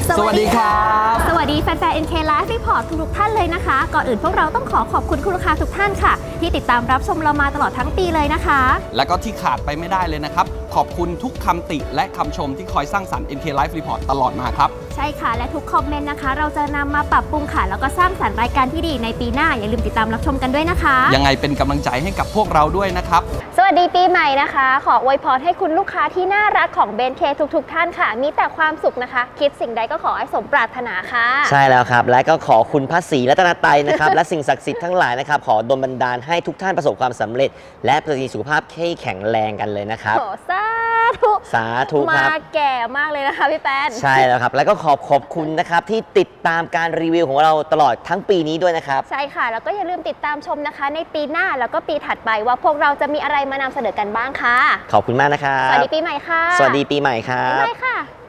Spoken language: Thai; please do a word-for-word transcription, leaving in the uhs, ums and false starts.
สวัสดีครับสวัสดีแฟนๆ เอ็น เค Live Report ทุกท่านเลยนะคะก่อนอื่นพวกเราต้องขอขอบคุณคุณลูกค้าทุกท่านค่ะที่ติดตามรับชมเรามาตลอดทั้งปีเลยนะคะและก็ที่ขาดไปไม่ได้เลยนะครับขอบคุณทุกคำติและคำชมที่คอยสร้างสรรค์ เอ็น เค Live Report ตลอดมาครับใช่ค่ะและทุกคอมเมนต์นะคะเราจะนำมาปรับปรุงค่ะแล้วก็สร้างสรรค์รายการที่ดีในปีหน้าอย่าลืมติดตามรับชมกันด้วยนะคะยังไงเป็นกำลังใจให้กับพวกเราด้วยนะครับสวัสดีปีใหม่นะคะขออวยพรให้คุณลูกค้าที่น่ารักของเบนเคทุกๆท่านค่ะมีแต่ความสุขนะคะคิดสิ่งใดก็ขอให้สมปรารถนาค่ะใช่แล้วครับและก็ขอคุณพระศรีรัตนตรัยนะครับ และสิ่งศักดิ์สิทธิ์ทั้งหลายนะครับขอดลบันดาลให้ทุกท่านประสบความสำเร็จและประสิทธิสุขภาพเข้แข็งแรงกันเลยนะครับขอสาธุสาธุครับมาแก่มากเลยนะคะพี่แป้นใช่แล้วครับแล้วก็ขอบขอบคุณนะครับที่ติดตามการรีวิวของเราตลอดทั้งปีนี้ด้วยนะครับใช่ค่ะแล้วก็อย่าลืมติดตามชมนะคะในปีหน้าแล้วก็ปีถัดไปว่าพวกเราจะมีอะไรมานำเสนอกันบ้างค่ะขอบคุณมากนะครับสวัสดีปีใหม่ค่ะสวัสดีปีใหม่ครับบ๊ายบายค่ะ